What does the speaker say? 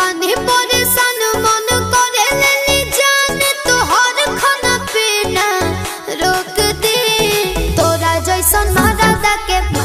बानी परेशान मन करे लेली जान तोहर खाना पीना रोक दे तोरा जैसन मरादा के